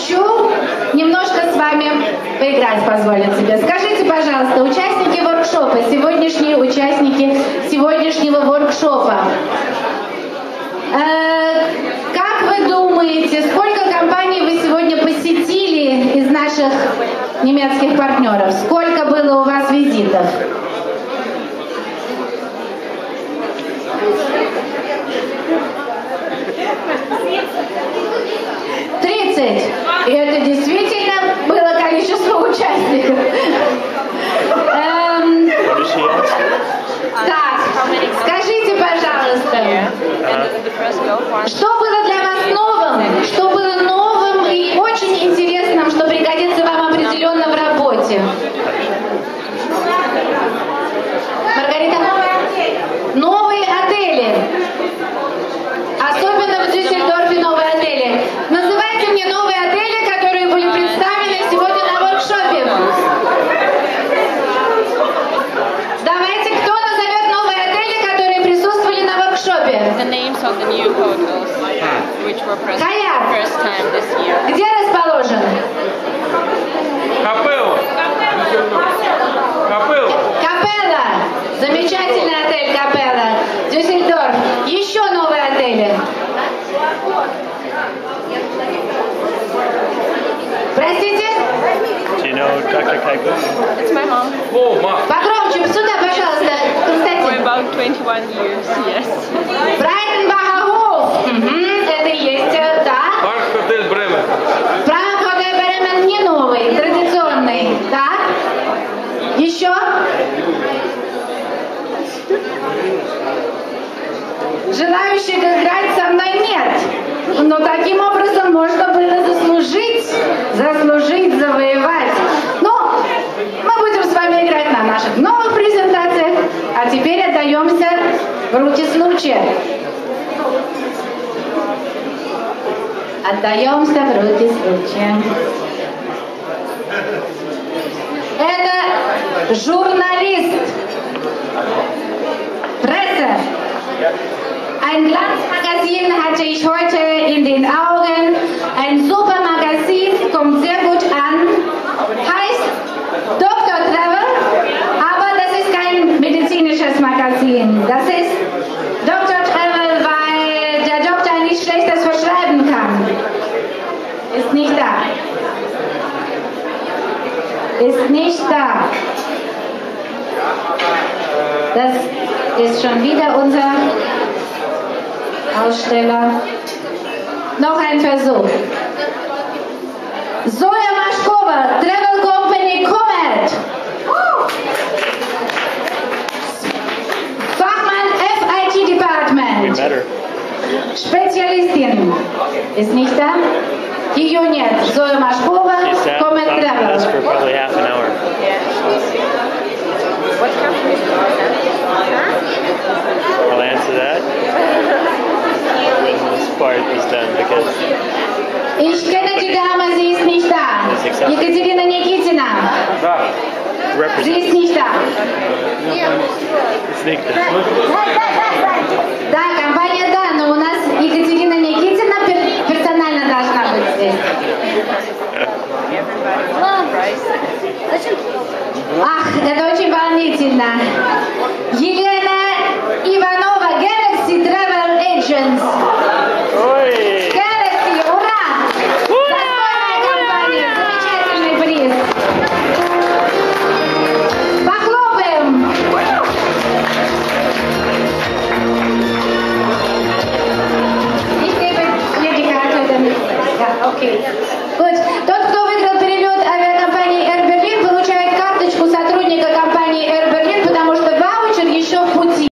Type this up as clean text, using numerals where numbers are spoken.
хочу немножко с вами поиграть, позволить себе. Скажите, пожалуйста, участники воркшопа, сегодняшние участники сегодняшнего воркшопа, как вы думаете, сколько компаний вы сегодня посетили из наших немецких партнеров? Сколько было у вас визитов? 30. И это действительно было количество участников. Так, скажите, пожалуйста, что было для вас новым? Что было новым и очень интересным, что пригодится вам определенно в работе? Маргарита? Новые отели. Особенно в Дюссельдорфе новые отели. Называйте мне новые отели, которые были представлены сегодня на воркшопе. Давайте, кто назовет новые отели, которые присутствовали на воркшопе? Каяк. Где расположен? Капелла. Замечательный отель Капелла. Дюссельдорф. Еще новые отели. Простите? It's my mom. Погромче, сюда, пожалуйста, Константин. For about 21 years, yes. Брайденбахер-Хоф. Это и есть, да. Парк-хотель Бремен. Парк-хотель Бремен не новый, традиционный. Так. Еще? Желающих играть со мной нет. Но таким образом можно было заслужить, завоевать. Но мы будем с вами играть на наших новых презентациях. А теперь отдаемся в руки случая. Отдаемся в руки случая. Это журналист. Presse. Ein Glanzmagazin hatte ich heute in den Augen. Ein super Magazin, kommt sehr gut an. Heißt Dr. Travel, aber das ist kein medizinisches Magazin. Das ist Dr. Travel, weil der Doktor nichts Schlechtes verschreiben kann. Ist nicht da. Ist nicht da. Das ist schon wieder unser Aussteller. Noch ein Versuch. Zoya Mashkova, Travel Company Comet. Fachmann FIT Department. Spezialistin. Ist nicht da? Ее нет. Zoya Mashkova, Comet Travel. For probably half an hour. What company is I'll answer that when this part is done because Ich kenne die Dame, sie ist nicht da. Екатерина Никитина. Sie ist nicht da. Да, компания да, но у нас Екатерина Никитина персонально должна быть здесь. Ах, это очень волнительно.